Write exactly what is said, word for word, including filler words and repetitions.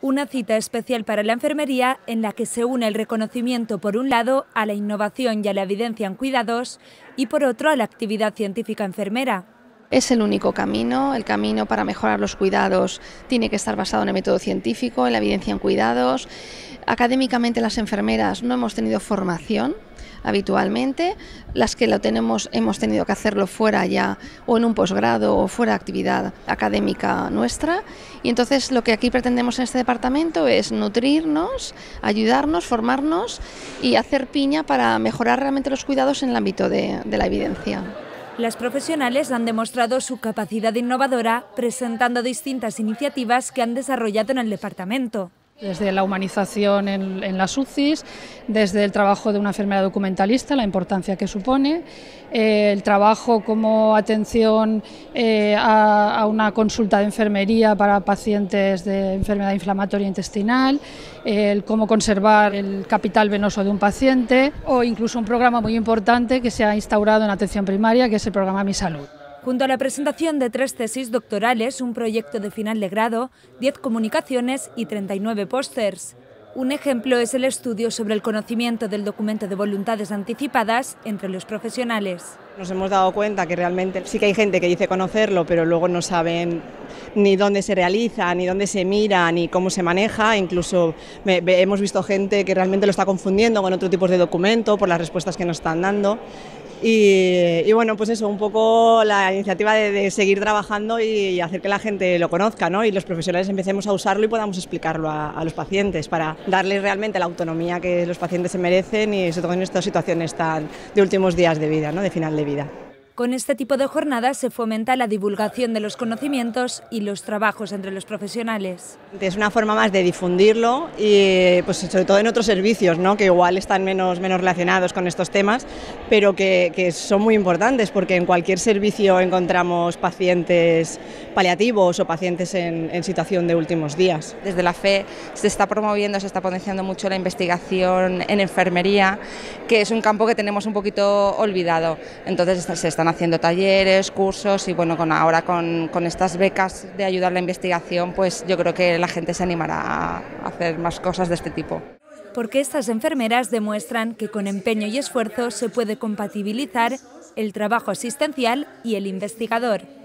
Una cita especial para la enfermería en la que se une el reconocimiento por un lado a la innovación y a la evidencia en cuidados y por otro a la actividad científica enfermera. Es el único camino, el camino para mejorar los cuidados tiene que estar basado en el método científico, en la evidencia en cuidados. Académicamente las enfermeras no hemos tenido formación habitualmente, las que lo tenemos hemos tenido que hacerlo fuera ya o en un posgrado o fuera de actividad académica nuestra, y entonces lo que aquí pretendemos en este departamento es nutrirnos, ayudarnos, formarnos y hacer piña para mejorar realmente los cuidados en el ámbito de, de la evidencia. Las profesionales han demostrado su capacidad innovadora presentando distintas iniciativas que han desarrollado en el departamento. Desde la humanización en, en las U C Is, desde el trabajo de una enfermera documentalista, la importancia que supone, eh, el trabajo como atención eh, a, a una consulta de enfermería para pacientes de enfermedad inflamatoria intestinal, eh, el cómo conservar el capital venoso de un paciente o incluso un programa muy importante que se ha instaurado en atención primaria, que es el programa Mi Salud. Junto a la presentación de tres tesis doctorales, un proyecto de final de grado, diez comunicaciones y treinta y nueve pósters. Un ejemplo es el estudio sobre el conocimiento del documento de voluntades anticipadas entre los profesionales. Nos hemos dado cuenta que realmente sí que hay gente que dice conocerlo, pero luego no saben ni dónde se realiza, ni dónde se mira, ni cómo se maneja. Incluso me, me, hemos visto gente que realmente lo está confundiendo con otro tipo de documento por las respuestas que nos están dando. Y, y bueno, pues eso, un poco la iniciativa de, de seguir trabajando y, y hacer que la gente lo conozca, ¿no? Y los profesionales empecemos a usarlo y podamos explicarlo a, a los pacientes para darles realmente la autonomía que los pacientes se merecen y sobre todo en estas situaciones tan de últimos días de vida, ¿no? De final de vida. Con este tipo de jornadas se fomenta la divulgación de los conocimientos y los trabajos entre los profesionales. Es una forma más de difundirlo y pues sobre todo en otros servicios, ¿no? Que igual están menos, menos relacionados con estos temas, pero que, que son muy importantes porque en cualquier servicio encontramos pacientes paliativos o pacientes en, en situación de últimos días. Desde la F E se está promoviendo, se está potenciando mucho la investigación en enfermería, que es un campo que tenemos un poquito olvidado. Entonces se están haciendo talleres, cursos y bueno, con ahora con, con estas becas de ayudar a la investigación, pues yo creo que la gente se animará a hacer más cosas de este tipo. Porque estas enfermeras demuestran que con empeño y esfuerzo se puede compatibilizar el trabajo asistencial y el investigador.